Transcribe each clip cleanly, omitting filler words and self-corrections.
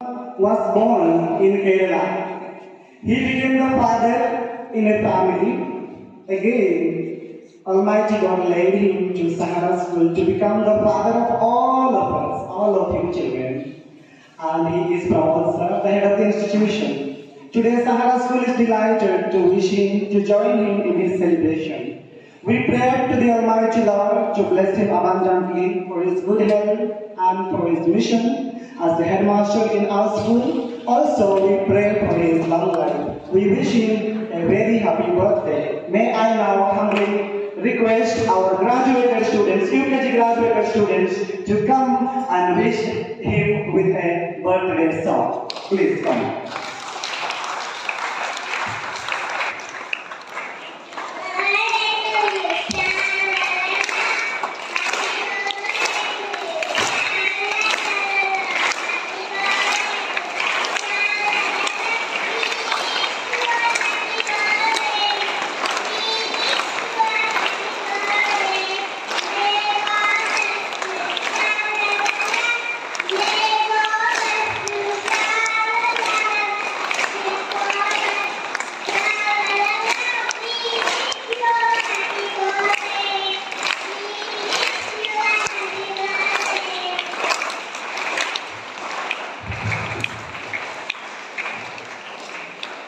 was born in Kerala. He became the father in a family. Again, Almighty God led him to Sahara school to become the father of all of us, all of you children. And he is proud, sir, the head of the institution. Today, Sahara School is delighted to wish him to join him in his celebration. We pray to the Almighty Lord to bless him abundantly for his good health and for his mission as the headmaster in our school. Also, we pray for his long life. We wish him a very happy birthday. May I now humbly request our graduated students, UKG graduated students, to come and wish him with a birthday song. Please come.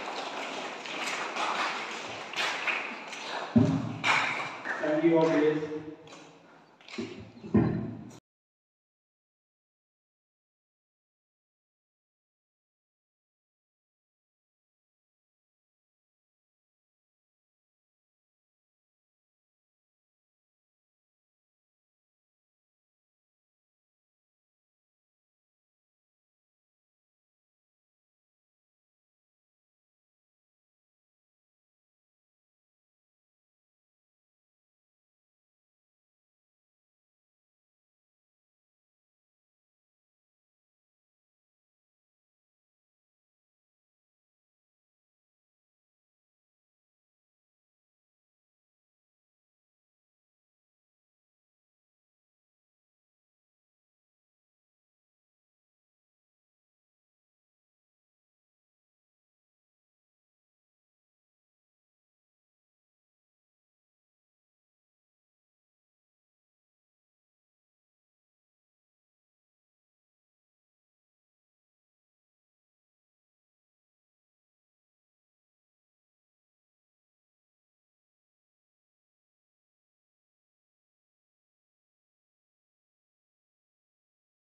Thank you all.